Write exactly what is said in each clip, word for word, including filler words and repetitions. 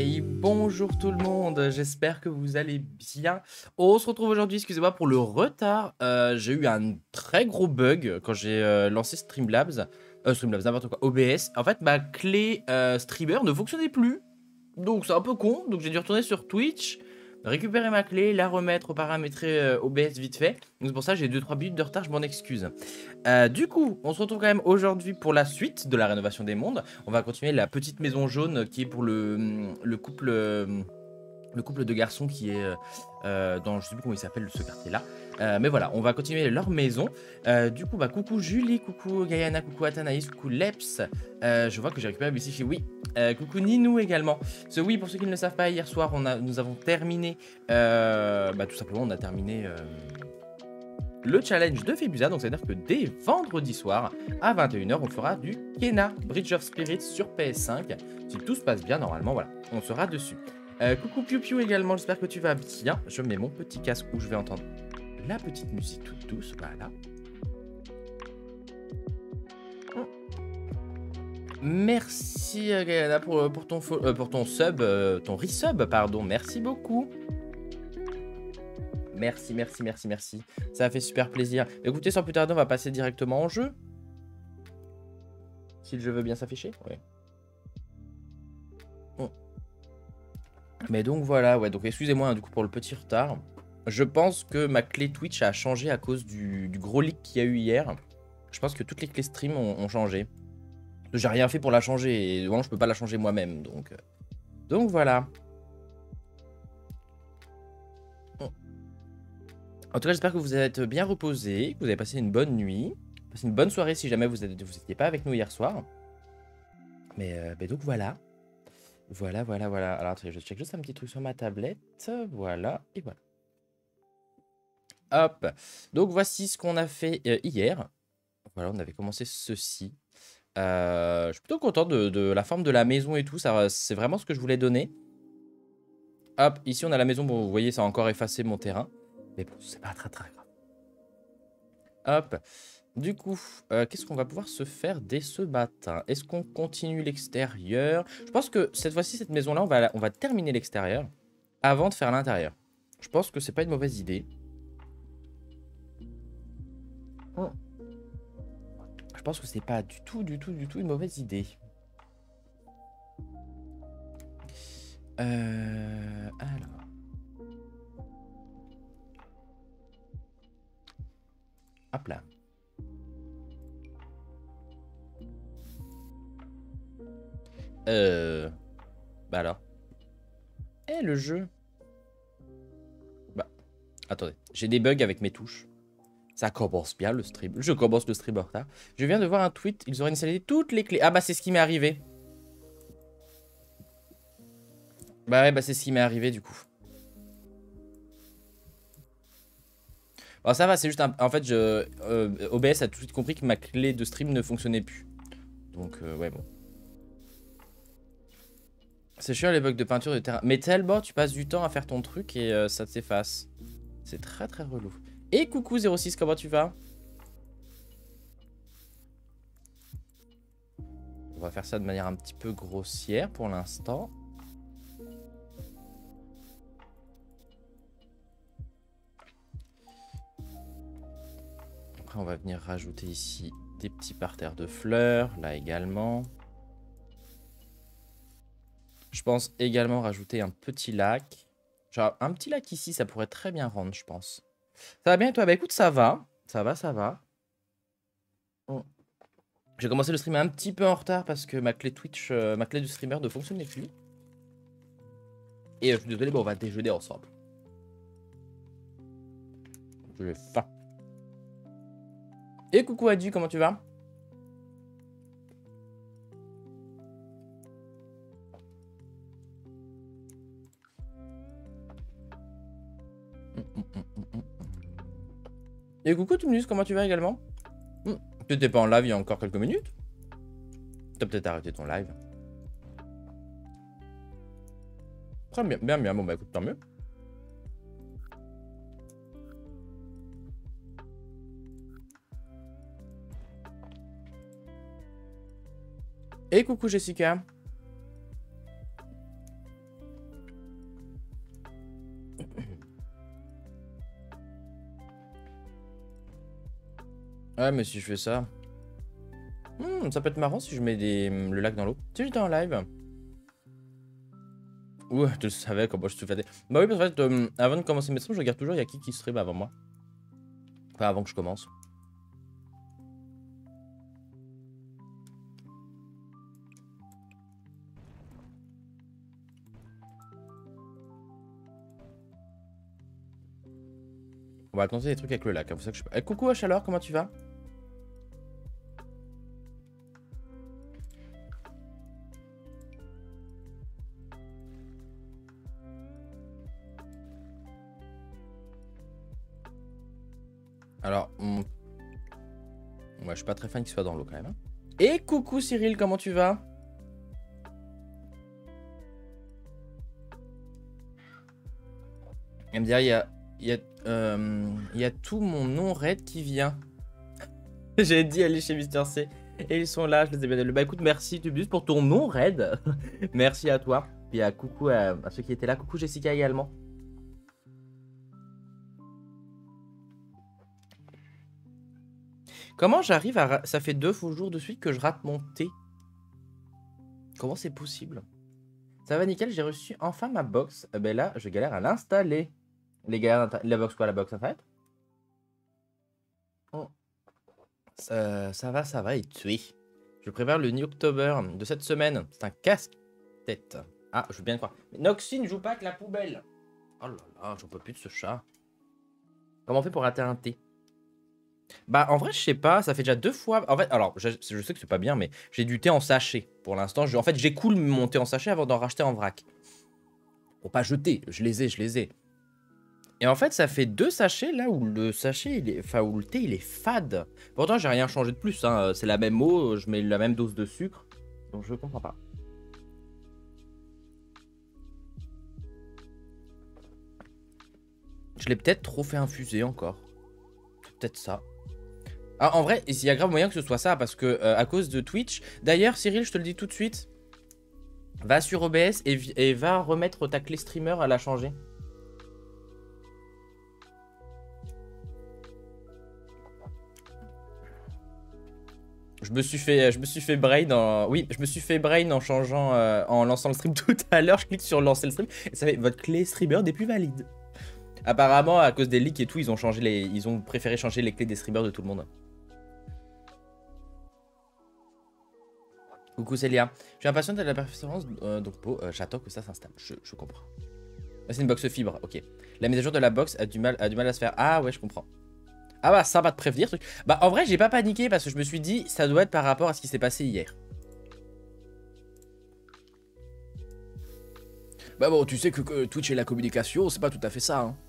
Et bonjour tout le monde, j'espère que vous allez bien. On se retrouve aujourd'hui, excusez-moi pour le retard. Euh, j'ai eu un très gros bug quand j'ai euh, lancé Streamlabs. Euh, Streamlabs, n'importe quoi, O B S. En fait, ma clé euh, streamer ne fonctionnait plus. Donc c'est un peu con, donc j'ai dû retourner sur Twitch, récupérer ma clé, la remettre, paramétrer euh, O B S vite fait. Donc c'est pour ça que j'ai deux trois minutes de retard, je m'en excuse. Euh, du coup, on se retrouve quand même aujourd'hui pour la suite de la rénovation des mondes. On va continuer la petite maison jaune qui est pour le, le couple... le couple de garçons qui est euh, euh, dans, je sais plus comment il s'appelle ce quartier là, euh, mais voilà, on va continuer leur maison. Euh, du coup bah coucou Julie, coucou Gayana, coucou Athanaïs, coucou Leps. Euh, je vois que j'ai récupéré Bissifi, oui. Euh, coucou Ninou également. Ce oui, pour ceux qui ne le savent pas, hier soir on a, nous avons terminé euh, bah tout simplement on a terminé euh, le challenge de Phébusa, donc c'est à dire que dès vendredi soir à vingt et une heures on fera du Kena Bridge of Spirits sur P S cinq. Si tout se passe bien normalement, voilà, on sera dessus. Euh, coucou Piu Piu également, j'espère que tu vas bien. Je mets mon petit casque où je vais entendre la petite musique toute douce, voilà. Merci euh, Gayana pour, pour, ton, euh, pour ton sub, euh, ton resub, pardon, merci beaucoup. Merci, merci, merci, merci. Ça a fait super plaisir. Écoutez, sans plus tarder, on va passer directement en jeu. Si le jeu veut bien s'afficher, oui. Bon. Mais donc voilà, ouais, donc excusez-moi hein, du coup pour le petit retard. Je pense que ma clé Twitch a changé à cause du, du gros leak qu'il y a eu hier. Je pense que toutes les clés stream ont, ont changé. J'ai rien fait pour la changer et vraiment je peux pas la changer moi-même, donc... euh, Donc voilà. Bon. En tout cas, j'espère que vous êtes bien reposés, que vous avez passé une bonne nuit. Passé une bonne soirée si jamais vous n'étiez pas avec nous hier soir. Mais, euh, mais donc voilà. Voilà, voilà, voilà. Alors attendez, je check juste un petit truc sur ma tablette. Voilà, et voilà. Hop. Donc voici ce qu'on a fait euh, hier. Voilà, on avait commencé ceci. Euh, je suis plutôt content de, de la forme de la maison et tout. Ça, c'est vraiment ce que je voulais donner. Hop, ici on a la maison. Bon, vous voyez, ça a encore effacé mon terrain. Mais bon, c'est pas très très grave. Hop. Du coup, euh, qu'est-ce qu'on va pouvoir se faire dès ce matin? Est-ce qu'on continue l'extérieur? Je pense que cette fois-ci, cette maison-là, on va, on va terminer l'extérieur avant de faire l'intérieur. Je pense que c'est pas une mauvaise idée. Oh. Je pense que c'est pas du tout, du tout, du tout une mauvaise idée. Euh, alors. Hop là. Euh... Bah alors. Eh, le jeu. Bah, attendez. J'ai des bugs avec mes touches. Ça commence bien le stream. Je commence le stream en retard. Je viens de voir un tweet. Ils auraient installé toutes les clés. Ah bah c'est ce qui m'est arrivé. Bah ouais, bah c'est ce qui m'est arrivé du coup. Bon ça va, c'est juste un... En fait, je... Euh, O B S a tout de suite compris que ma clé de stream ne fonctionnait plus. Donc, euh, ouais, bon. C'est chiant les bugs de peinture de terrain. Mais tellement tu passes du temps à faire ton truc et euh, ça s'efface. C'est très très relou. Et coucou zéro six, comment tu vas? On va faire ça de manière un petit peu grossière pour l'instant. Après on va venir rajouter ici des petits parterres de fleurs. Là également. Je pense également rajouter un petit lac. Genre un petit lac ici, ça pourrait très bien rendre, je pense. Ça va bien et toi? Bah écoute, ça va. Ça va, ça va. Bon. J'ai commencé le stream un petit peu en retard parce que ma clé Twitch, euh, ma clé de streamer ne fonctionnait plus. Et euh, je suis désolé, bon, on va déjeuner ensemble. J'ai faim. Et coucou Adu, comment tu vas? Et coucou Tumnus, comment tu vas également? hmm. Tu n'étais pas en live il y a encore quelques minutes? T'as peut-être arrêté ton live. Très bien, bien, bien. Bon bah écoute, tant mieux. Et coucou Jessica. Ouais, mais si je fais ça... Hmm, ça peut être marrant si je mets des... le lac dans l'eau. Si j'étais en live. Ouh, tu le savais comment je suis fatigué. Bah oui, parce que en fait, euh, avant de commencer mes streams, je regarde toujours il y a qui qui stream avant moi. Enfin, avant que je commence. On va tenter des trucs avec le lac. Hein, pour ça que je... Eh, coucou à Chaleur, comment tu vas? Alors, hmm... ouais, je suis pas très fan qu'il soit dans l'eau quand même. Hein. Et coucou Cyril, comment tu vas? Il me dit, il y a, il y, a, euh, il y a tout mon nom raid qui vient. J'ai dit aller chez Mister C. Et ils sont là, je les ai bien élus. Bah écoute, merci Tubius pour ton nom raid. Merci à toi. Puis à coucou à, à ceux qui étaient là. Coucou Jessica également. Comment j'arrive à... Ça fait deux faux jours de suite que je rate mon thé. Comment c'est possible? Ça va nickel, j'ai reçu enfin ma box. Eh ben là, je galère à l'installer. Les gars, la box quoi, la box internet? Oh. Ça, ça va, ça va, et tuer. Je prépare le New October de cette semaine. C'est un casse-tête. Ah, je veux bien le croire. Mais Noxy ne joue pas avec la poubelle. Oh là là, j'en peux plus de ce chat. Comment on fait pour rater un thé? Bah, en vrai, je sais pas. Ça fait déjà deux fois. En fait, alors, je, je sais que c'est pas bien, mais j'ai du thé en sachet pour l'instant. En fait, j'écoule mon thé en sachet avant d'en racheter en vrac. Pour pas jeter. Je les ai, je les ai. Et en fait, ça fait deux sachets là où le sachet, il est... enfin, où le thé, il est fade. Pourtant, j'ai rien changé de plus. Hein. C'est la même eau, je mets la même dose de sucre. Donc, je comprends pas. Je l'ai peut-être trop fait infuser encore. C'est peut-être ça. Ah, en vrai, il y a grave moyen que ce soit ça parce que euh, à cause de Twitch. D'ailleurs, Cyril, je te le dis tout de suite. Va sur O B S et, et va remettre ta clé streamer à la changer. Je me suis fait, je me suis fait brain en, oui, je me suis fait brain en changeant, euh, en lançant le stream tout à l'heure. Je clique sur lancer le stream et ça fait votre clé streamer n'est plus valide. Apparemment, à cause des leaks et tout, ils ont changé les, ils ont préféré changer les clés des streamers de tout le monde. Coucou Célia, je suis impatiente de la performance, euh, donc bon, euh, j'attends que ça s'installe. Je, je comprends. Ah, c'est une box fibre, ok. La mise à jour de la box a du mal, a du mal à se faire. Ah ouais, je comprends. Ah bah ça va te prévenir truc. Bah en vrai j'ai pas paniqué parce que je me suis dit ça doit être par rapport à ce qui s'est passé hier. Bah bon tu sais que, que Twitch et la communication c'est pas tout à fait ça hein.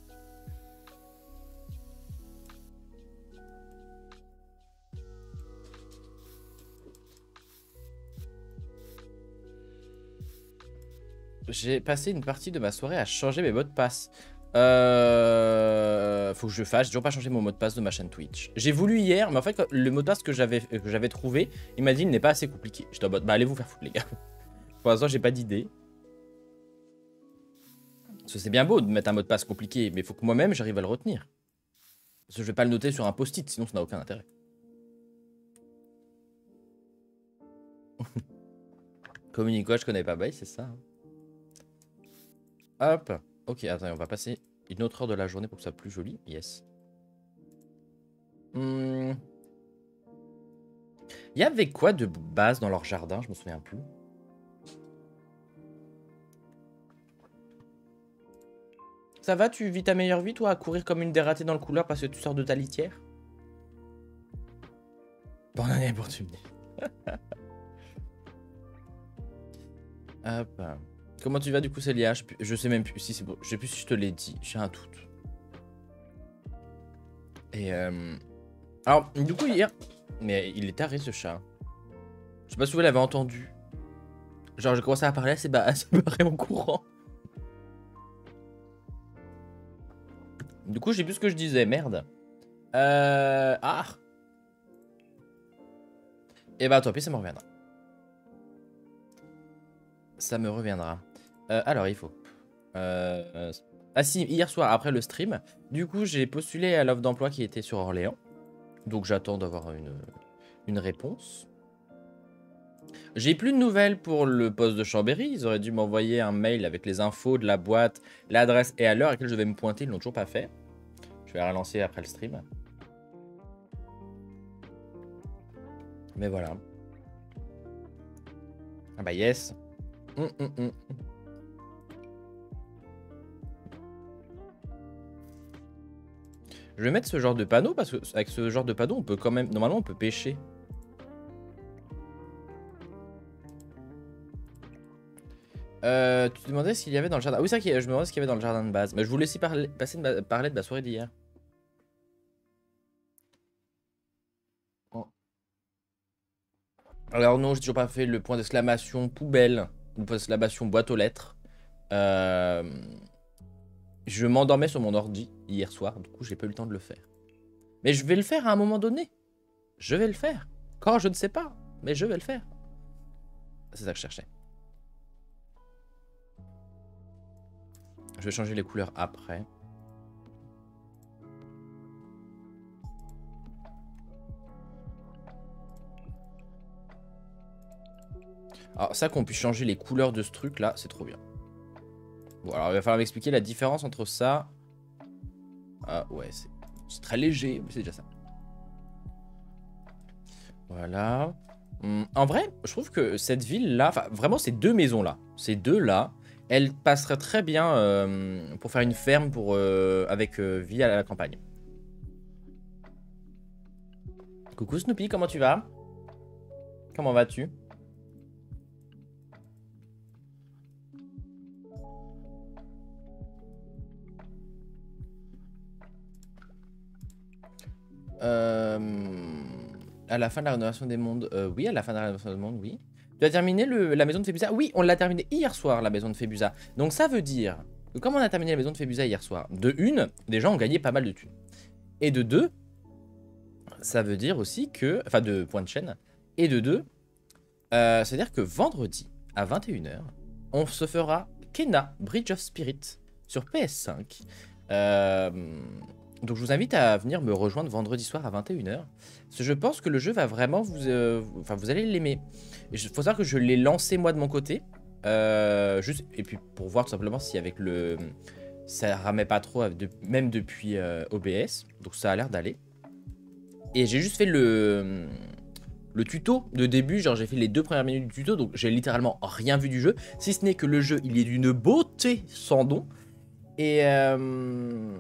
J'ai passé une partie de ma soirée à changer mes mots de passe. Euh... Faut que je fasse, j'ai toujours pas changé mon mot de passe de ma chaîne Twitch. J'ai voulu hier, mais en fait, le mot de passe que j'avais que j'avais trouvé, il m'a dit il n'est pas assez compliqué. J'étais en mode, bah allez vous faire foutre les gars. Pour l'instant, j'ai pas d'idée. Parce que c'est bien beau de mettre un mot de passe compliqué, mais il faut que moi-même j'arrive à le retenir. Parce que je vais pas le noter sur un post-it, sinon ça n'a aucun intérêt. Communique, je connais pas, bah c'est ça. Hop, ok, attends, on va passer une autre heure de la journée pour que ça soit plus joli. Yes. Hmm. Il y avait quoi de base dans leur jardin? Je me souviens plus. Ça va, tu vis ta meilleure vie, toi, à courir comme une dératée dans le couloir parce que tu sors de ta litière? Bonne année pour tu me dis. Hop. Comment tu vas du coup, Célia? je, je sais même plus si c'est bon. Je sais plus si je te l'ai dit. J'ai un doute. Et euh... alors, du coup, hier... Mais il est taré, ce chat. Je sais pas si vous l'avez entendu. Genre, j'ai commencé à parler, c'est bah, ça me paraît en courant. Du coup, je sais plus ce que je disais, merde. Euh... Ah. Et bah, tant pis, ça me reviendra. Ça me reviendra. Euh, alors, il faut... Euh... Ah si, hier soir, après le stream, du coup, j'ai postulé à l'offre d'emploi qui était sur Orléans. Donc j'attends d'avoir une, une réponse. J'ai plus de nouvelles pour le poste de Chambéry. Ils auraient dû m'envoyer un mail avec les infos de la boîte, l'adresse et à l'heure à laquelle je devais me pointer. Ils l'ont toujours pas fait. Je vais la relancer après le stream. Mais voilà. Ah bah yes. Hum, hum, hum. Je vais mettre ce genre de panneau parce que avec ce genre de panneau, on peut quand même... Normalement, on peut pêcher. Euh, tu te demandais ce qu'il y avait dans le jardin. Ah oui, c'est vrai que je me demandais ce qu'il y avait dans le jardin de base. Mais je voulais aussi parler, passer de ma, parler de la soirée d'hier. Oh. Alors non, j'ai toujours pas fait le point d'exclamation poubelle. Ou point d'exclamation boîte aux lettres. Euh... Je m'endormais sur mon ordi hier soir. Du coup, j'ai pas eu le temps de le faire. Mais je vais le faire à un moment donné. Je vais le faire. Quand, je ne sais pas. Mais je vais le faire. C'est ça que je cherchais. Je vais changer les couleurs après. Alors ça qu'on puisse changer les couleurs de ce truc là, c'est trop bien. Bon alors il va falloir m'expliquer la différence entre ça. Ah ouais, c'est très léger, mais c'est déjà ça. Voilà. Hum, en vrai, je trouve que cette ville là, enfin vraiment ces deux maisons là, ces deux là, elles passeraient très bien euh, pour faire une ferme pour, euh, avec euh, vie à la campagne. Coucou Snoopy, comment tu vas? Comment vas-tu? Euh, à la fin de la rénovation des mondes, euh, oui, à la fin de la rénovation des mondes, oui. Tu as terminé le, la maison de Phébusa? Oui, on l'a terminé hier soir, la maison de Phébusa. Donc ça veut dire que comme on a terminé la maison de Phébusa hier soir, de une, des gens ont gagné pas mal de thunes. Et de deux, ça veut dire aussi que, enfin de points de chaîne, et de deux, euh, ça veut dire que vendredi, à vingt et une heures, on se fera Kena Bridge of Spirit sur P S cinq. Euh... Donc je vous invite à venir me rejoindre vendredi soir à vingt et une heures. Parce que je pense que le jeu va vraiment vous... Euh, enfin, vous allez l'aimer. Il faut savoir que je l'ai lancé moi de mon côté. Euh, juste, et puis pour voir tout simplement si avec le... Ça ramait pas trop, de, même depuis euh, O B S. Donc ça a l'air d'aller. Et j'ai juste fait le... Le tuto de début, genre j'ai fait les deux premières minutes du tuto. Donc j'ai littéralement rien vu du jeu. Si ce n'est que le jeu, il est d'une beauté sans nom. Et... Euh...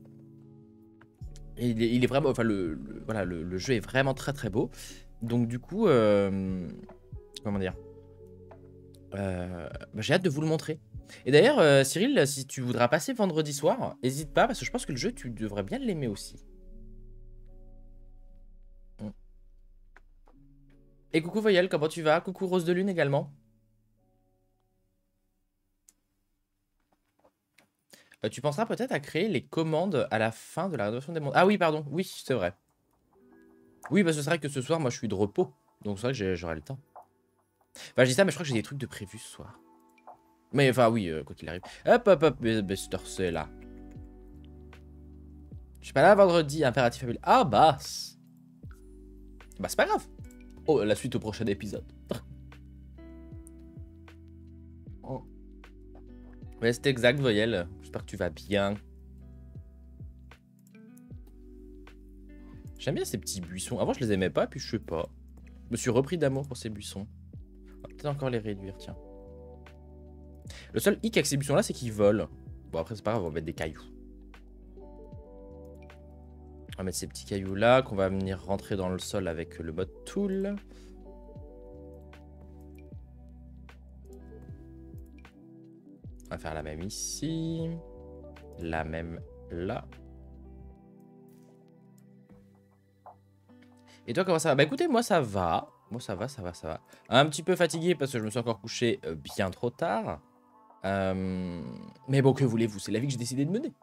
Et il, est, il est vraiment, enfin le, le voilà, le, le jeu est vraiment très très beau. Donc du coup, euh, comment dire, euh, bah, j'ai hâte de vous le montrer. Et d'ailleurs, euh, Cyril, si tu voudras passer vendredi soir, n'hésite pas parce que je pense que le jeu, tu devrais bien l'aimer aussi. Mm. Et coucou Voyelle, comment tu vas? Coucou Rose de Lune également. Euh, tu penseras peut-être à créer les commandes à la fin de la rénovation des mondes. Ah oui, pardon, oui, c'est vrai. Oui, parce que c'est vrai que ce soir, moi, je suis de repos. Donc c'est vrai que j'aurai le temps. Enfin, je dis ça, mais je crois que j'ai des trucs de prévu ce soir. Mais enfin, oui, euh, quoi qu'il arrive. Hop, hop, hop, Bester, c'est là. Je suis pas là vendredi, impératif fabuleux. Ah, bah. Bah, c'est pas grave. Oh, la suite au prochain épisode. Oh. Ouais, c'est exact, Voyelle. J'espère que tu vas bien. J'aime bien ces petits buissons. Avant, je les aimais pas, puis je sais pas. Je me suis repris d'amour pour ces buissons. On va peut-être encore les réduire, tiens. Le seul hic avec ces buissons-là, c'est qu'ils volent. Bon, après, c'est pas grave, on va mettre des cailloux. On va mettre ces petits cailloux-là, qu'on va venir rentrer dans le sol avec le mode tool. On va faire la même ici. La même là. Et toi, comment ça va? Bah écoutez, moi ça va. Moi ça va, ça va, ça va. Un petit peu fatigué parce que je me suis encore couché euh, bien trop tard. Euh... Mais bon, que voulez-vous? C'est la vie que j'ai décidé de mener.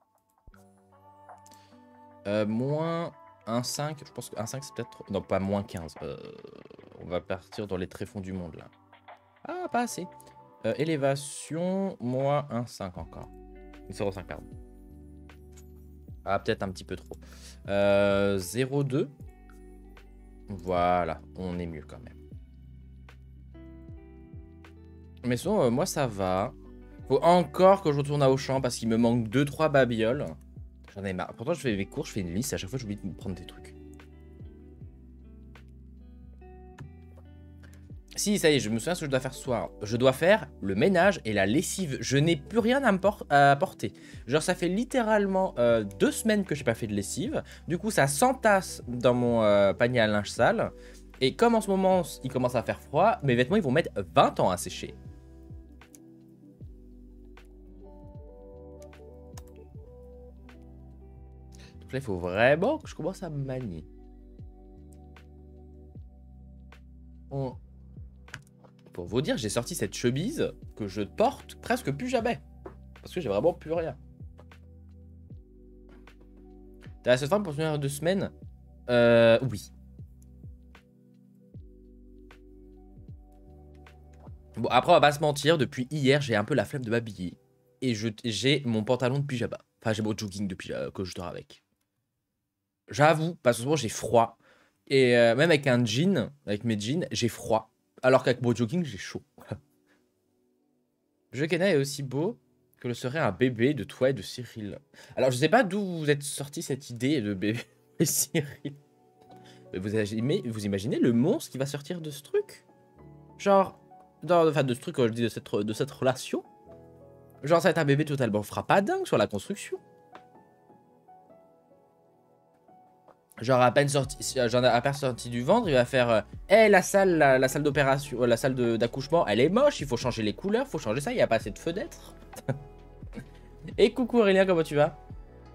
Euh, moins un virgule cinq. Je pense que un virgule cinq c'est peut-être trop... Non, pas moins quinze. Euh... On va partir dans les tréfonds du monde là. Ah, pas assez. Euh, élévation, moins un virgule cinq encore. zéro virgule cinq, pardon. Ah, peut-être un petit peu trop. Euh, zéro virgule deux. Voilà, on est mieux quand même. Mais sinon, euh, moi ça va. Faut encore que je retourne à Auchan parce qu'il me manque deux trois babioles. J'en ai marre. Pourtant, je fais mes cours, je fais une liste et à chaque fois, j'oublie de me prendre des trucs. Si, ça y est, je me souviens ce que je dois faire ce soir. Je dois faire le ménage et la lessive. Je n'ai plus rien à me por à porter. Genre, ça fait littéralement euh, deux semaines que j'ai pas fait de lessive. Du coup, ça s'entasse dans mon euh, panier à linge sale. Et comme en ce moment, il commence à faire froid, mes vêtements, ils vont mettre vingt ans à sécher. Donc là, il faut vraiment que je commence à me manier. On... Pour vous dire, j'ai sorti cette chemise que je porte presque plus jamais. Parce que j'ai vraiment plus rien. T'as cette femme pour tenir deux semaines? Euh, oui. Bon, après, on va pas se mentir, depuis hier, j'ai un peu la flemme de m'habiller. Et j'ai mon pantalon de pyjama. Enfin, j'ai mon jogging de pyjama que je dors avec. J'avoue, parce que souvent, j'ai froid. Et euh, même avec un jean, avec mes jeans, j'ai froid. Alors qu'avec mon jogging, j'ai chaud. Le jeu Kena est aussi beau que le serait un bébé de toi et de Cyril. Alors, je sais pas d'où vous êtes sorti cette idée de bébé et Cyril. Mais vous, imaginez, vous imaginez le monstre qui va sortir de ce truc? Genre, dans, enfin de ce truc, quand je dis de cette, de cette relation. Genre, ça va être un bébé totalement frappadingue sur la construction. Genre à peine sorti, genre à peine sorti du ventre, il va faire euh, hey, la salle, la, la salle d'opération, euh, la salle d'accouchement, elle est moche, il faut changer les couleurs, faut changer ça, il n'y a pas assez de fenêtres. Et coucou Aurélien, comment tu vas?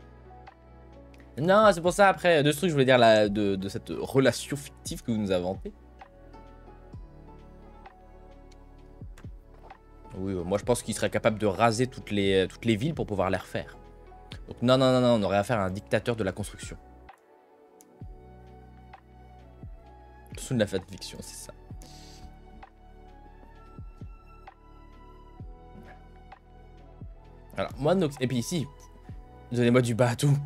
Non, c'est pour ça après, de ce truc, je voulais dire la, de, de cette relation fictive que vous nous inventez. Oui, moi je pense qu'il serait capable de raser toutes les, toutes les villes pour pouvoir les refaire. Donc non, non, non, non, on aurait affaire à un dictateur de la construction. Sous de la fanfiction, c'est ça. Alors, moi, Nox... Et puis ici, donnez-moi du bas à tout.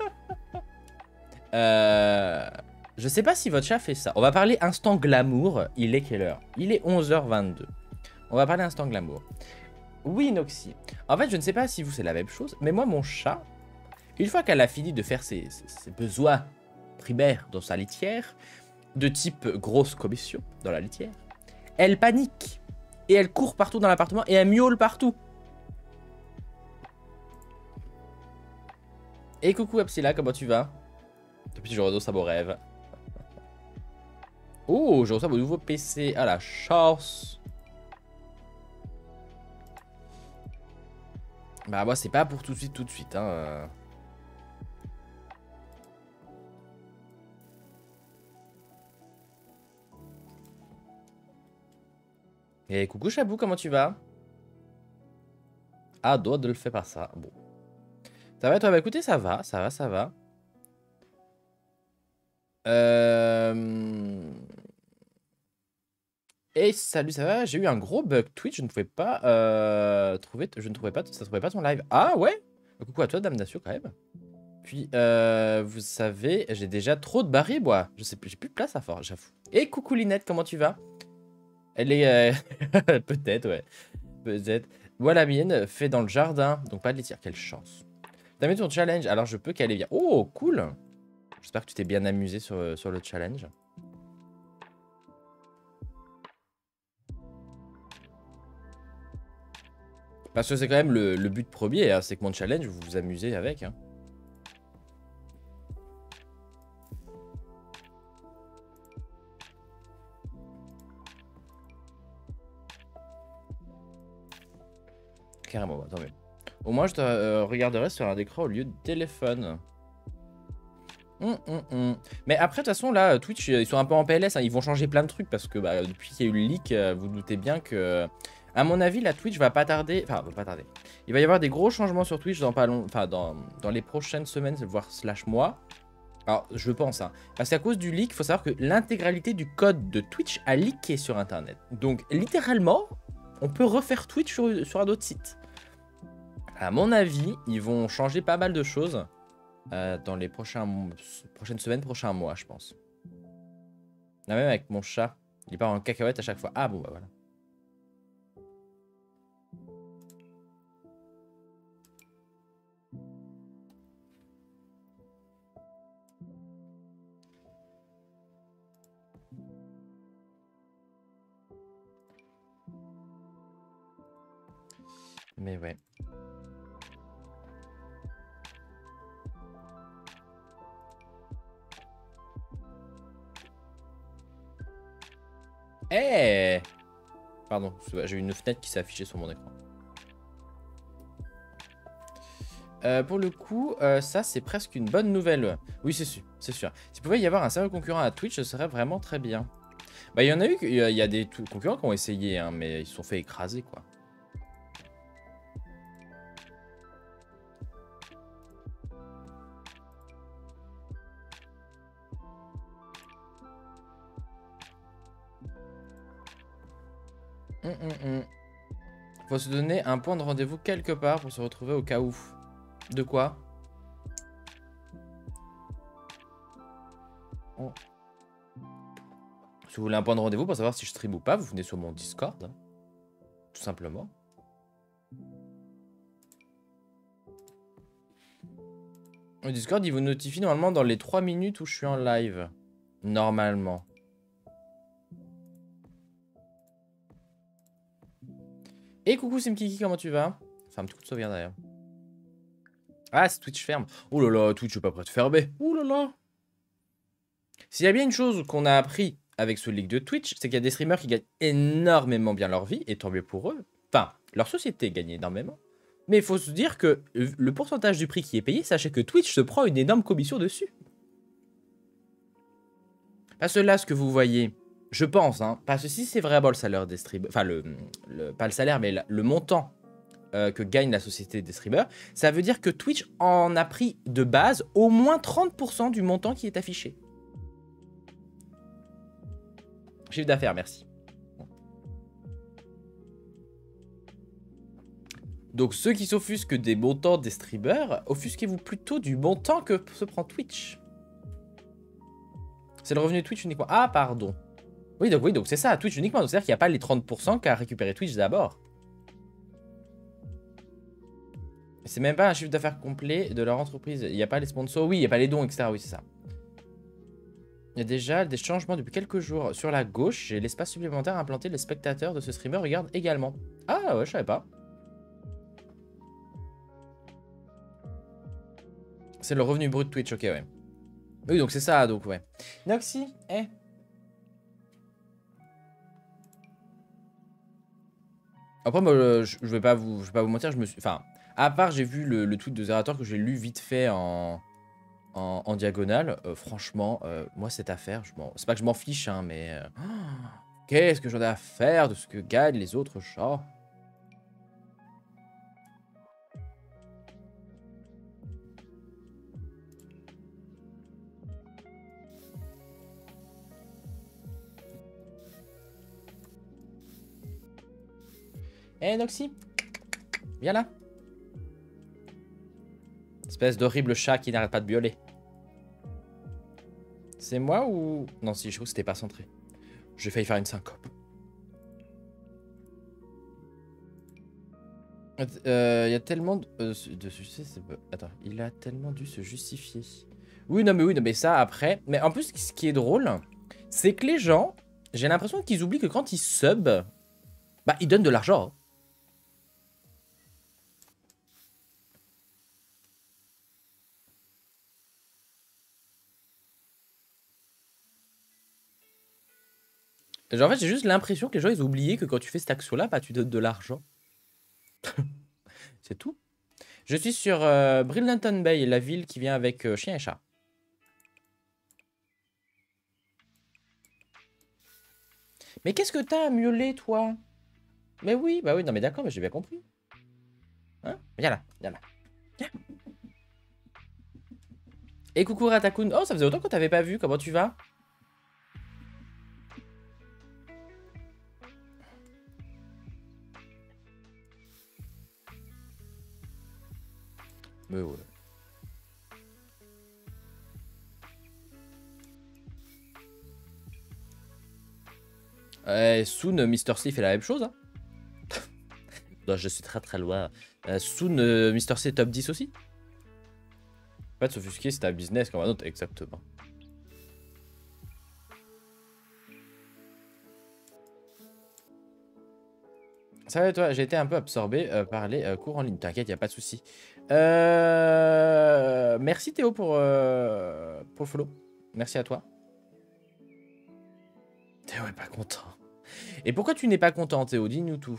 euh... Je sais pas si votre chat fait ça. On va parler instant glamour. Il est quelle heure? Il est onze heures vingt-deux. On va parler instant glamour. Oui, Noxy. En fait, je ne sais pas si vous, c'est la même chose. Mais moi, mon chat, une fois qu'elle a fini de faire ses, ses, ses besoins primaires dans sa litière... de type grosse commission dans la litière, elle panique et elle court partout dans l'appartement et elle miaule partout. Et coucou Apsila, comment tu vas? Depuis je reçois ça mon rêve. Oh, je reçois mon nouveau P C à la chance. Bah moi c'est pas pour tout de suite tout de suite hein. Et coucou Chabou, comment tu vas? Ah, doigt de le faire par ça. Bon. Ça va toi? Bah écoutez, ça va, ça va, ça va. Euh... Et salut, ça va? J'ai eu un gros bug Twitch, je ne pouvais pas euh, trouver, je ne trouvais pas, ça ne trouvait pas ton live. Ah ouais? Coucou à toi, Dame Dacio, quand même. Puis, euh, vous savez, j'ai déjà trop de barils, moi. Je sais plus, j'ai plus de place à fort, j'avoue. Et coucou Linette, comment tu vas? Elle est... Euh... Peut-être, ouais. Peut-être. Moi, la mienne fait dans le jardin, donc pas de litière. Quelle chance. T'as mis ton challenge, alors je peux qu'aller bien. Oh, cool. J'espère que tu t'es bien amusé sur, sur le challenge. Parce que c'est quand même le, le but premier, hein, c'est que mon challenge, vous vous amusez avec. Hein. Carrément, attends, mais... Au moins, je te euh, regarderai sur un écran au lieu de téléphone. Hum, hum, hum. Mais après, de toute façon, là, Twitch, ils sont un peu en P L S. Hein, ils vont changer plein de trucs parce que bah, depuis qu'il y a eu le leak, euh, vous doutez bien que... À mon avis, la Twitch va pas tarder... Enfin, va pas tarder. Il va y avoir des gros changements sur Twitch dans, pas long... enfin, dans, dans les prochaines semaines, voire slash mois. Alors, je pense, hein. Parce qu'à cause du leak, il faut savoir que l'intégralité du code de Twitch a leaké sur Internet. Donc, littéralement, on peut refaire Twitch sur, sur un autre site. À mon avis, ils vont changer pas mal de choses. euh, dans les prochains, prochaines semaines, prochains mois, je pense. Là, même avec mon chat, il part en cacahuète à chaque fois. Ah bon, bah voilà. Mais ouais. Eh hey, pardon, j'ai eu une fenêtre qui s'est affichée sur mon écran. Euh, pour le coup, euh, ça c'est presque une bonne nouvelle. Oui, c'est sûr, c'est sûr. S'il pouvait y avoir un sérieux concurrent à Twitch, ce serait vraiment très bien. Bah, il y en a eu, il y a des concurrents qui ont essayé, hein, mais ils se sont fait écraser, quoi. Hum, hum, hum. Faut se donner un point de rendez-vous quelque part pour se retrouver au cas où. De quoi? Oh. Si vous voulez un point de rendez-vous pour savoir si je stream ou pas, vous venez sur mon Discord. Hein. Tout simplement. Le Discord, il vous notifie normalement dans les trois minutes où je suis en live. Normalement. Et coucou Simkiki, comment tu vas? Enfin, un petit coup de sauvegarde d'ailleurs. Ah, c'est Twitch ferme. Oh là là, Twitch est pas prêt de fermer. Oh là là. S'il y a bien une chose qu'on a appris avec ce leak de Twitch, c'est qu'il y a des streamers qui gagnent énormément bien leur vie, et tant mieux pour eux. Enfin, leur société gagne énormément. Mais il faut se dire que le pourcentage du prix qui est payé, sachez que Twitch se prend une énorme commission dessus. Parce que là, ce que vous voyez, je pense, hein, parce que si c'est vraiment le salaire des streamers, enfin, le, le, pas le salaire, mais la, le montant euh, que gagne la société des streamers, ça veut dire que Twitch en a pris de base au moins trente pour cent du montant qui est affiché. Chiffre d'affaires, merci. Donc ceux qui s'offusquent des montants des streamers, offusquez-vous plutôt du montant que se prend Twitch. C'est le revenu Twitch uniquement. Ah, pardon. Oui, donc oui, donc c'est ça, Twitch uniquement. C'est-à-dire qu'il n'y a pas les trente pour cent qu'a récupéré Twitch d'abord. C'est même pas un chiffre d'affaires complet de leur entreprise. Il n'y a pas les sponsors, oui, il n'y a pas les dons, et cetera. Oui, c'est ça. Il y a déjà des changements depuis quelques jours. Sur la gauche, j'ai l'espace supplémentaire implanté. Les spectateurs de ce streamer regardent également. Ah ouais, je savais pas. C'est le revenu brut Twitch, ok, ouais. Oui, donc c'est ça, donc ouais. Noxy, eh. Après, moi, je, je vais pas vous, je vais pas vous mentir, je me suis... Enfin, à part, j'ai vu le, le tweet de Zerator que j'ai lu vite fait en, en, en diagonale. Euh, franchement, euh, moi, cette affaire, je m'en... C'est pas que je m'en fiche, hein, mais... Euh... Oh, qu'est-ce que j'en ai à faire de ce que gagnent les autres chats? Eh, Noxy, viens là. Espèce d'horrible chat qui n'arrête pas de miauler. C'est moi ou... Non, si, je trouve que c'était pas centré. J'ai failli faire une syncope. Il euh, y a tellement de... Euh, de Attends, il a tellement dû se justifier. Oui, non, mais oui, non, mais ça, après... Mais en plus, ce qui est drôle, c'est que les gens, j'ai l'impression qu'ils oublient que quand ils sub, bah, ils donnent de l'argent. Genre, en fait, j'ai juste l'impression que les gens, ils ont oublié que quand tu fais cette action-là, bah, tu donnes de l'argent. C'est tout. Je suis sur euh, Brillianton Bay, la ville qui vient avec euh, chien et chat. Mais qu'est-ce que t'as à miauler, toi? Mais oui, bah oui, non mais d'accord, mais j'ai bien compris. Hein? Viens là, viens là. Viens. Et coucou Ratakun. Oh, ça faisait longtemps qu'on t'avait pas vu, comment tu vas? Mais ouais. Euh, soon, mister C fait la même chose. Hein. Non, je suis très très loin. Euh, soon, euh, mister C est top dix aussi. En fait, s'offusquer, c'est un business comme un autre, exactement. Ça va toi, j'ai été un peu absorbé euh, par les euh, cours en ligne. T'inquiète, y a pas de souci. Euh... Merci Théo pour, euh... pour le follow. Merci à toi. Théo est pas content. Et pourquoi tu n'es pas content, Théo? Dis-nous tout.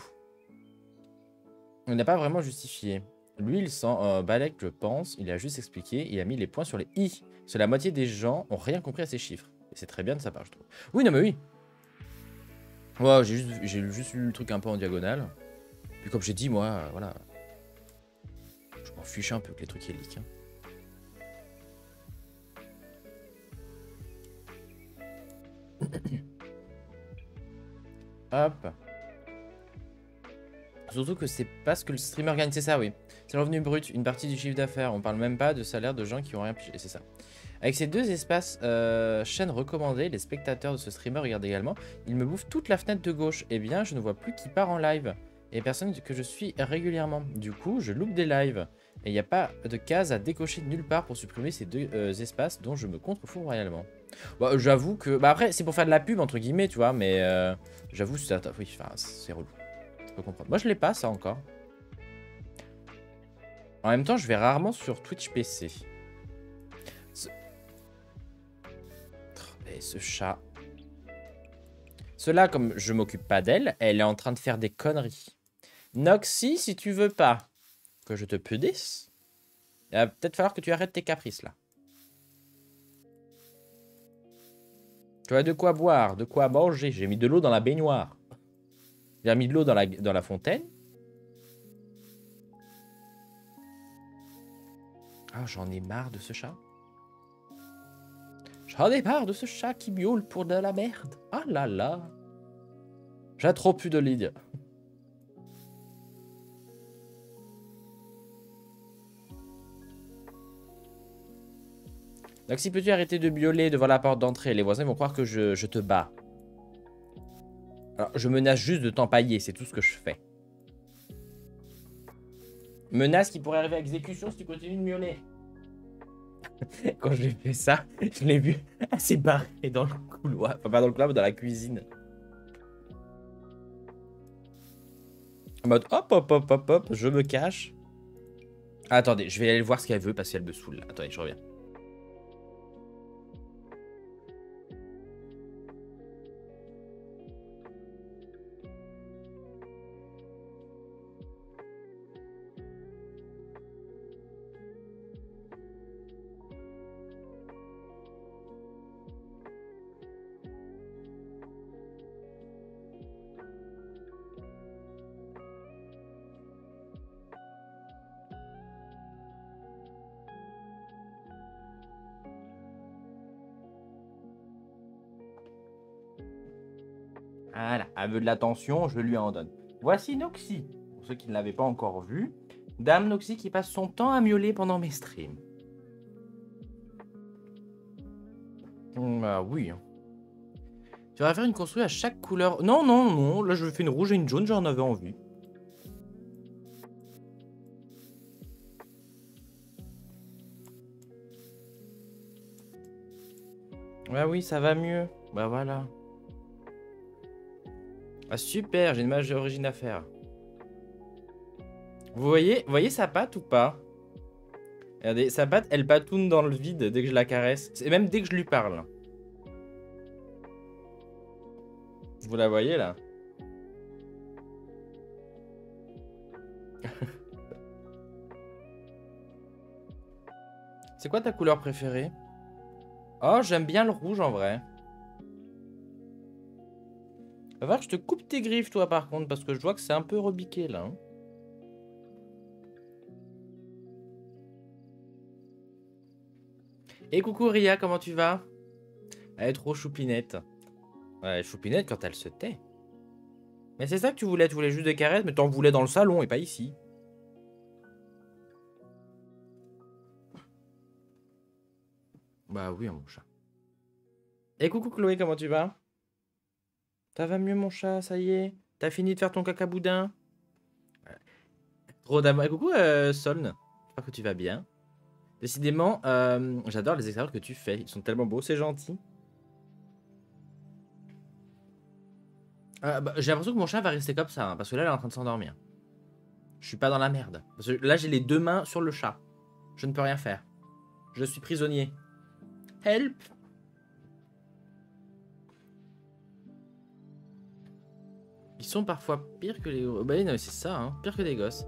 On n'a pas vraiment justifié. Lui, il sent euh, Balek, je pense. Il a juste expliqué. Il a mis les points sur les i. C'est la moitié des gens ont rien compris à ces chiffres. Et c'est très bien de sa part, je trouve. Oui, non, mais oui. Ouais, j'ai juste, j'ai juste lu le truc un peu en diagonale. Puis comme j'ai dit, moi, euh, voilà. Je m'en fiche un peu que les trucs aient leak. Hein. Hop. Surtout que c'est pas ce que le streamer gagne, c'est ça, oui. C'est le revenu brut, une partie du chiffre d'affaires. On parle même pas de salaire de gens qui ont rien pigé, c'est ça. Avec ces deux espaces euh, chaînes recommandées, les spectateurs de ce streamer regardent également. Il me bouffe toute la fenêtre de gauche. Eh bien, je ne vois plus qui part en live. Et personne que je suis régulièrement. Du coup, je loupe des lives. Et il n'y a pas de case à décocher nulle part pour supprimer ces deux euh, espaces dont je me contrefous royalement. Bah, j'avoue que... Bah après, c'est pour faire de la pub, entre guillemets, tu vois, mais... Euh, j'avoue, c'est... Oui, enfin, c'est relou. Je peux comprendre. Moi, je l'ai pas, ça, encore. En même temps, je vais rarement sur Twitch P C. Ce... Et ce chat... Cela, comme je m'occupe pas d'elle, elle est en train de faire des conneries. Noxy, si tu veux pas que je te punisse, il va peut-être falloir que tu arrêtes tes caprices, là. Tu as de quoi boire, de quoi manger. J'ai mis de l'eau dans la baignoire. J'ai mis de l'eau dans la, dans la fontaine. Ah, j'en ai marre de ce chat. J'en ai marre de ce chat qui miaule pour de la merde. Ah là là. J'ai trop pu de ligne. Donc si peux-tu arrêter de miauler devant la porte d'entrée? Les voisins vont croire que je, je te bats. Alors, je menace juste de t'empailler, c'est tout ce que je fais. Menace qui pourrait arriver à exécution si tu continues de miauler. Quand j'ai fait ça, je l'ai vu assez barré dans le couloir. Enfin, pas dans le couloir, mais dans la cuisine. En mode hop, hop, hop, hop, hop, je me cache. Ah, attendez, je vais aller voir ce qu'elle veut parce qu'elle me saoule. Attendez, je reviens. Voilà, elle veut de l'attention, je lui en donne. Voici Noxy, pour ceux qui ne l'avaient pas encore vu. Dame Noxy qui passe son temps à miauler pendant mes streams. Bah oui. Tu vas faire une construite à chaque couleur. Non, non, non, là je fais une rouge et une jaune, j'en avais envie. Bah oui, ça va mieux. Bah voilà. Ah super, j'ai une image d'origine à faire. Vous voyez, vous voyez sa patte ou pas? Regardez, sa patte, elle patoune dans le vide dès que je la caresse. Et même dès que je lui parle. Vous la voyez là? C'est quoi ta couleur préférée? Oh, j'aime bien le rouge en vrai. Va voir que je te coupe tes griffes toi par contre, parce que je vois que c'est un peu rebiqué là. Hein. Et coucou Ria, comment tu vas? Elle est trop choupinette. Ouais, choupinette quand elle se tait. Mais c'est ça que tu voulais, tu voulais juste des caresses, mais t'en voulais dans le salon et pas ici. Bah oui, mon chat. Et coucou Chloé, comment tu vas? Ça va mieux, mon chat, ça y est? T'as fini de faire ton caca boudin? Trop d'amour. Coucou, euh, Soln. J'espère que tu vas bien. Décidément, euh, j'adore les extérieurs que tu fais. Ils sont tellement beaux, c'est gentil. Euh, bah, j'ai l'impression que mon chat va rester comme ça, hein, parce que là, il est en train de s'endormir. Je suis pas dans la merde. Parce que là, j'ai les deux mains sur le chat. Je ne peux rien faire. Je suis prisonnier. Help! Ils sont parfois pires que les... Bah non, c'est ça, hein. Pire que des gosses.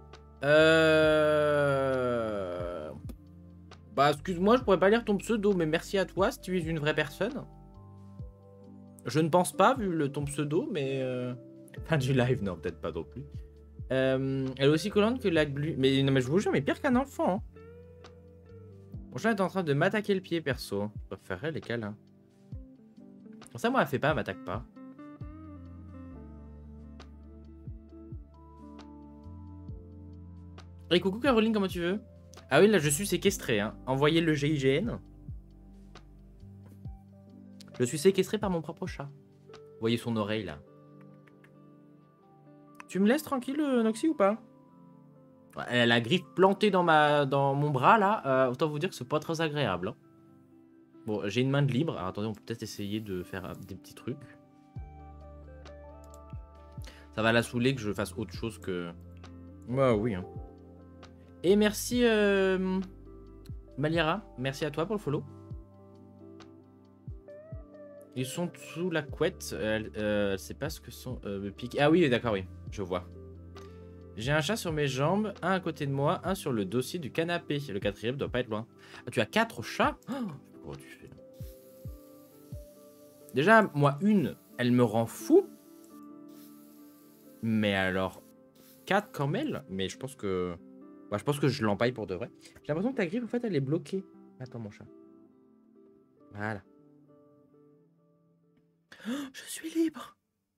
Euh... Bah, excuse-moi, je pourrais pas lire ton pseudo, mais merci à toi si tu es une vraie personne. Je ne pense pas, vu le ton pseudo, mais... Euh... Fin du live, non, peut-être pas non plus. Euh... Elle est aussi collante que la glu... Mais non, mais je vous jure, mais pire qu'un enfant, hein. Mon chat est en train de m'attaquer le pied, perso. Je préférerais les câlins. Ça, moi, elle fait pas, elle m'attaque pas. Et coucou Caroline, comment tu veux? Ah oui, là, je suis séquestré, hein. Envoyez le G I G N. Je suis séquestré par mon propre chat. Vous voyez son oreille, là. Tu me laisses tranquille, Noxy, ou pas? Elle a la griffe plantée dans, ma, dans mon bras, là. Euh, autant vous dire que c'est pas très agréable, hein. Bon, j'ai une main de libre. Alors, attendez, on peut peut-être essayer de faire euh, des petits trucs. Ça va la saouler que je fasse autre chose que... Ouais, oui, hein. Et merci, euh... Maliara. Merci à toi pour le follow. Ils sont sous la couette. Elle, euh, elle sait pas ce que sont euh, pique. Ah oui, d'accord, oui. Je vois. J'ai un chat sur mes jambes, un à côté de moi, un sur le dossier du canapé. Le quatrième doit pas être loin. Ah, tu as quatre chats? Oh, comment tu fais? Déjà, moi, une, elle me rend fou. Mais alors, quatre quand même? Mais je pense que... Bah, je pense que je l'empaille pour de vrai. J'ai l'impression que ta griffe, en fait, elle est bloquée. Attends, mon chat. Voilà. Oh, je suis libre.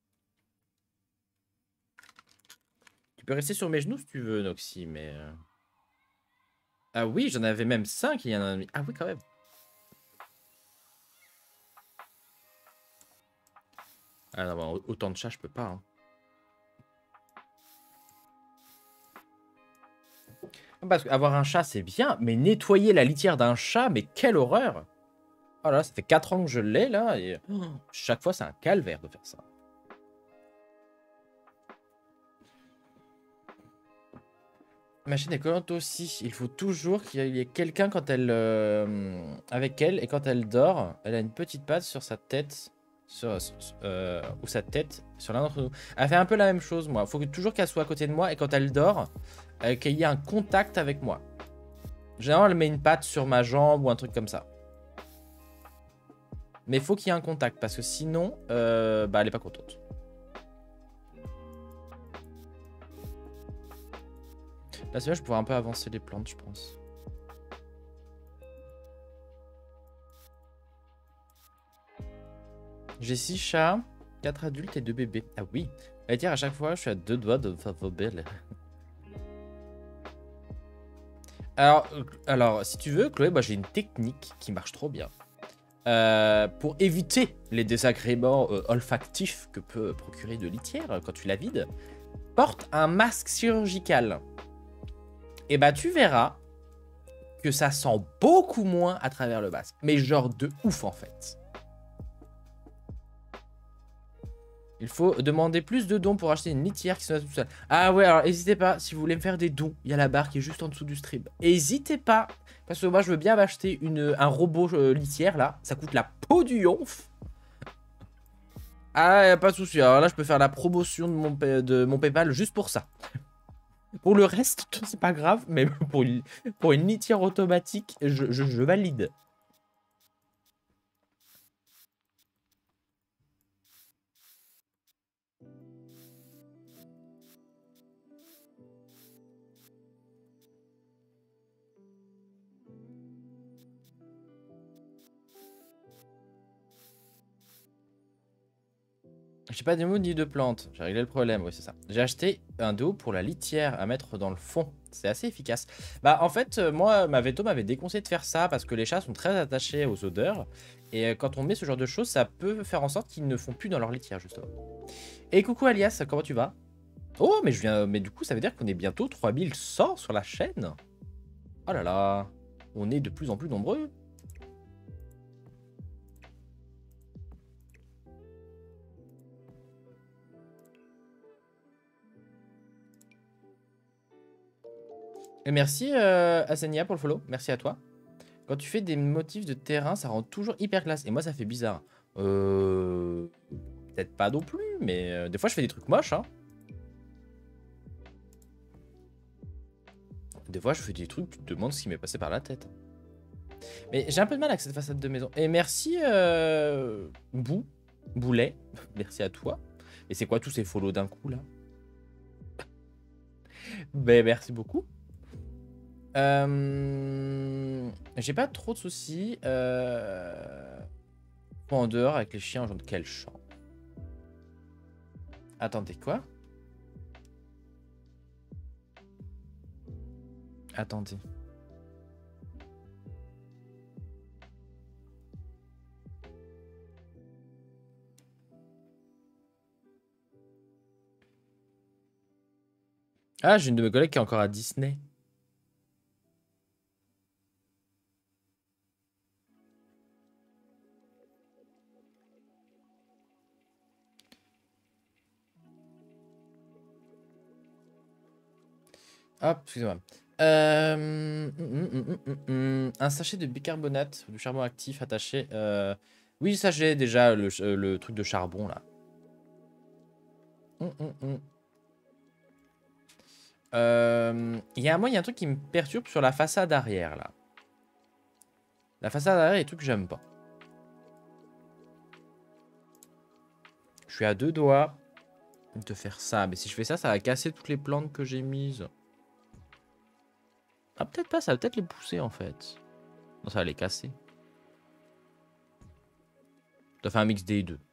Tu peux rester sur mes genoux si tu veux, Noxy, mais... Euh... Ah oui, j'en avais même cinq, il y en a... Ah oui, quand même. Ah non, bon, autant de chats, je peux pas, hein. Parce qu'avoir un chat, c'est bien, mais nettoyer la litière d'un chat, mais quelle horreur! Oh là, ça fait quatre ans que je l'ai, là, et oh, chaque fois, c'est un calvaire de faire ça. Ma chaîne est collante aussi. Il faut toujours qu'il y ait quelqu'un quand elle... Euh, avec elle, et quand elle dort, elle a une petite patte sur sa tête, sur, euh, ou sa tête sur l'un d'entre nous. Elle fait un peu la même chose, moi. Il faut que, toujours qu'elle soit à côté de moi, et quand elle dort, euh, qu'il y ait un contact avec moi. Généralement, elle met une patte sur ma jambe ou un truc comme ça. Mais il faut qu'il y ait un contact, parce que sinon, euh, bah, elle est pas contente. Là, c'est vrai, je pourrais un peu avancer les plantes, je pense. J'ai six chats, quatre adultes et deux bébés. Ah oui. À dire, à chaque fois, je suis à deux doigts de faire vos belles. Alors, euh, alors, si tu veux, Chloé, moi j'ai une technique qui marche trop bien. Euh, pour éviter les désagréments euh, olfactifs que peut procurer de litière quand tu la vides, porte un masque chirurgical. Et bah tu verras que ça sent beaucoup moins à travers le masque. Mais genre de ouf en fait. Il faut demander plus de dons pour acheter une litière qui soit tout seul. Ah ouais, alors n'hésitez pas, si vous voulez me faire des dons, il y a la barre qui est juste en dessous du stream. N'hésitez pas, parce que moi je veux bien m'acheter une un robot euh, litière là. Ça coûte la peau du yonf. Ah, y a pas de souci. Alors là, je peux faire la promotion de mon, de mon PayPal juste pour ça. Pour le reste, c'est pas grave, mais pour une, pour une litière automatique, je, je, je valide. J'ai pas de mots ni de plantes. J'ai réglé le problème, oui, c'est ça. J'ai acheté un déo pour la litière à mettre dans le fond. C'est assez efficace. Bah, en fait, euh, moi, ma veto m'avait déconseillé de faire ça parce que les chats sont très attachés aux odeurs. Et euh, quand on met ce genre de choses, ça peut faire en sorte qu'ils ne font plus dans leur litière, justement. Et coucou Alias, comment tu vas? Oh, mais je viens. Mais du coup, ça veut dire qu'on est bientôt trois mille cent sur la chaîne. Oh là là. On est de plus en plus nombreux. Et merci euh, Asenia pour le follow, merci à toi. Quand tu fais des motifs de terrain, ça rend toujours hyper classe. Et moi, ça fait bizarre. Euh... Peut-être pas non plus, mais euh, des fois, je fais des trucs moches. Hein. Des fois, je fais des trucs, tu te demandes ce qui m'est passé par la tête. Mais j'ai un peu de mal avec cette façade de maison. Et merci euh... Bou, Boulet, merci à toi. Et c'est quoi tous ces follow d'un coup, là? Ben, merci beaucoup. Euh... J'ai pas trop de soucis. Euh... En dehors avec les chiens, genre de quel champ? Attendez, quoi? Attendez. Ah, j'ai une de mes collègues qui est encore à Disney. Hop, excusez-moi. Euh, hum, hum, hum, hum, un sachet de bicarbonate, du charbon actif attaché. Euh, oui, ça j'ai déjà le, le truc de charbon là. Hum, hum, hum. Euh, il y a, moi, il y a un truc qui me perturbe sur la façade arrière là. La façade arrière, il y a des trucs que j'aime pas. Je suis à deux doigts de faire ça. Mais si je fais ça, ça va casser toutes les plantes que j'ai mises. Ah, peut-être pas, ça va peut-être les pousser en fait. Non, ça va les casser. Ça fait un mix des deux.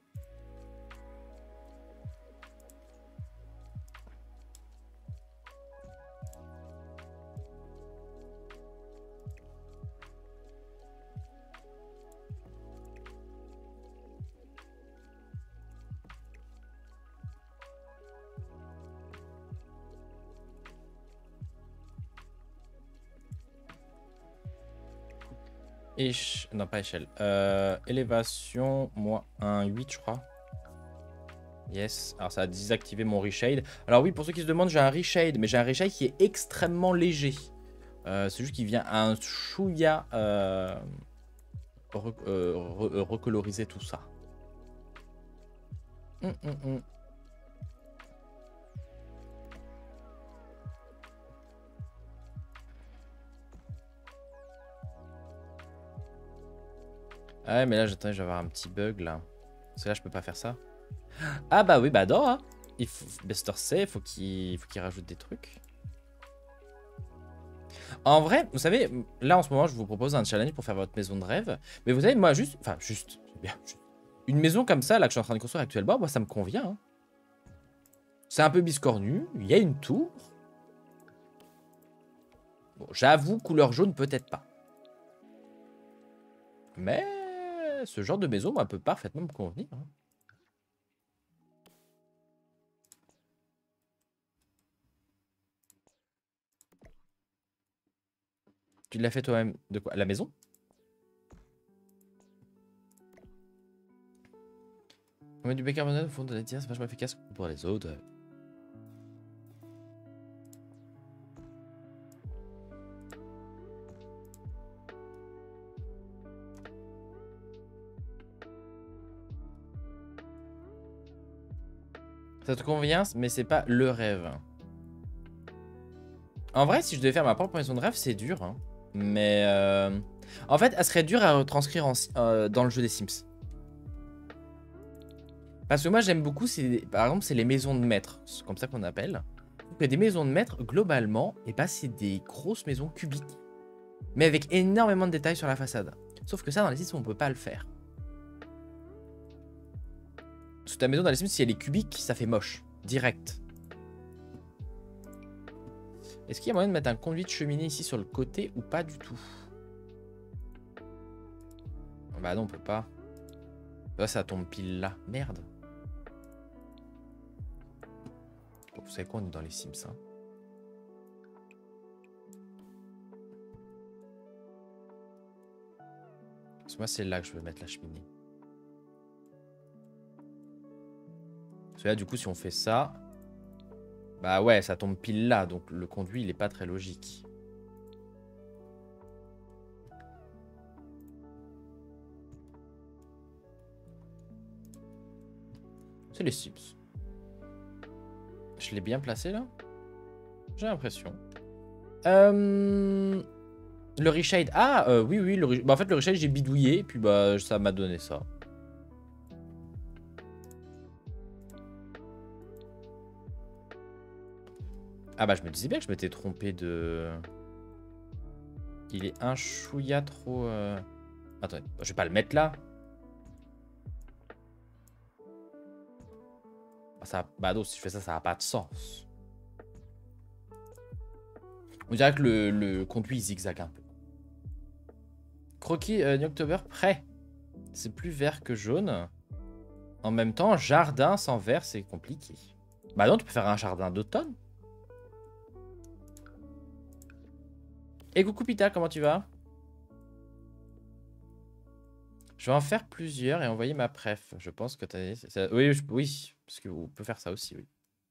Éche... Non, pas échelle. Euh, élévation, moins un huit, je crois. Yes. Alors, ça a désactivé mon reshade. Alors oui, pour ceux qui se demandent, j'ai un reshade, mais j'ai un reshade qui est extrêmement léger. Euh, C'est juste qu'il vient un chouïa euh, re, euh, re, recoloriser tout ça. Hum, hum, hum. Ah ouais, mais là, j'attends, je vais avoir un petit bug là. Parce que là, je peux pas faire ça. Ah bah oui, bah non, hein. Il faut, Bester C, faut qu'il faut qu'il rajoute des trucs. En vrai, vous savez, là en ce moment, je vous propose un challenge pour faire votre maison de rêve. Mais vous savez, moi, juste, enfin, juste, bien, juste, une maison comme ça, là, que je suis en train de construire actuellement, moi, ça me convient. Hein. C'est un peu biscornu, il y a une tour. Bon, j'avoue, couleur jaune, peut-être pas. Mais ce genre de maison, moi, peut parfaitement me convenir. Hein. Tu l'as fait toi-même de quoi? La maison? On met du bicarbonate au fond de la tire, c'est vachement efficace pour les autres. Ça te convient, mais c'est pas le rêve. En vrai, si je devais faire ma propre maison de rêve, c'est dur. Hein. Mais euh... en fait, elle serait dure à retranscrire en... euh, dans le jeu des Sims. Parce que moi, j'aime beaucoup, par exemple, c'est les maisons de maître. C'est comme ça qu'on appelle. Donc, des maisons de maître, globalement, et bah, c'est des grosses maisons cubiques. Mais avec énormément de détails sur la façade. Sauf que ça, dans les Sims, on peut pas le faire. Parce que ta maison dans les Sims, si elle est cubique, ça fait moche. Direct. Est-ce qu'il y a moyen de mettre un conduit de cheminée ici sur le côté ou pas du tout? Bah non, on peut pas. Là, ça tombe pile là. Merde. Bon, vous savez quoi, on est dans les Sims, hein. Parce que moi, c'est là que je veux mettre la cheminée. Parce que là, du coup, si on fait ça... Bah ouais, ça tombe pile là. Donc le conduit, il est pas très logique. C'est les Sims. Je l'ai bien placé là? J'ai l'impression. Euh... Le reshade. Ah, euh, oui, oui. Le re... bah, en fait, le reshade, j'ai bidouillé. Puis bah, ça m'a donné ça. Ah bah, je me disais bien que je m'étais trompé de... Il est un chouïa trop... Euh... Attendez, je vais pas le mettre là. Bah, ça... bah non, si je fais ça, ça n'a pas de sens. On dirait que le, le conduit zigzag un peu. Croquis euh, New October, prêt. C'est plus vert que jaune. En même temps, jardin sans vert, c'est compliqué. Bah non, tu peux faire un jardin d'automne. Et coucou Pita, comment tu vas? Je vais en faire plusieurs et envoyer ma préf. Je pense que t'as... Ça... Oui, je... oui, parce que vous pouvez faire ça aussi, oui.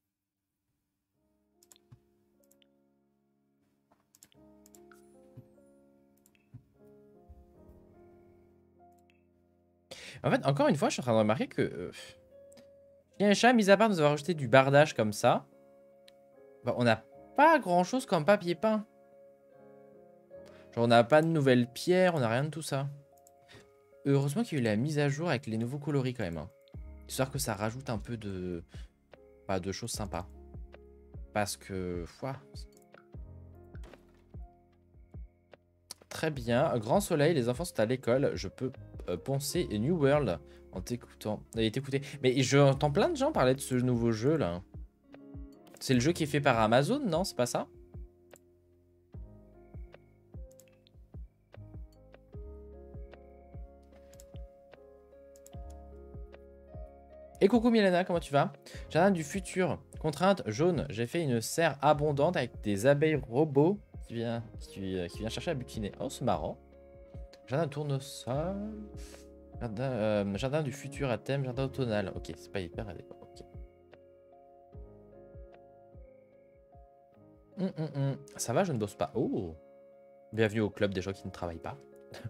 En fait, encore une fois, je suis en train de remarquer que... Euh, il y a un chat, mis à part nous avoir rajouté du bardage comme ça, bah, on n'a pas grand-chose comme papier peint. Genre, on n'a pas de nouvelles pierres, on n'a rien de tout ça. Heureusement qu'il y a eu la mise à jour avec les nouveaux coloris quand même. Hein. Histoire que ça rajoute un peu de... Bah, de choses sympas. Parce que... Ouah. Très bien. Grand soleil, les enfants sont à l'école. Je peux euh, poncer New World en t'écoutant. Allez, t'écouter. Mais j'entends plein de gens parler de ce nouveau jeu là. C'est le jeu qui est fait par Amazon, non? C'est pas ça? Et coucou Milena, comment tu vas? Jardin du futur. Contrainte jaune. J'ai fait une serre abondante avec des abeilles robots qui vient, qui, qui vient chercher à butiner. Oh, c'est marrant. Jardin tournesol. Jardin, euh, jardin du futur à thème. Jardin automnal. Ok, c'est pas hyper adéquat. Okay. Hum, hum, hum. Ça va, je ne bosse pas. Oh. Bienvenue au club des gens qui ne travaillent pas.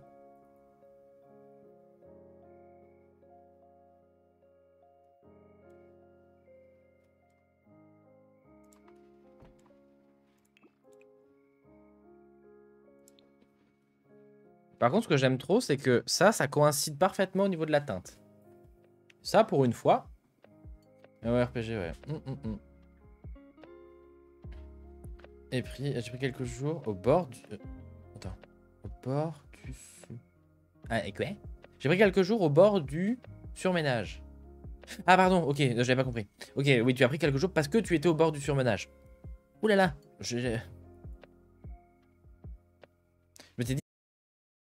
Par contre, ce que j'aime trop, c'est que ça, ça coïncide parfaitement au niveau de la teinte. Ça, pour une fois. Ouais, R P G, ouais. Hum, hum, hum. Et puis, j'ai pris quelques jours au bord du... Euh, attends. Au bord du... Ah, et quoi? J'ai pris quelques jours au bord du surménage. Ah, pardon, ok, j'avais pas compris. Ok, oui, tu as pris quelques jours parce que tu étais au bouh là là. Je...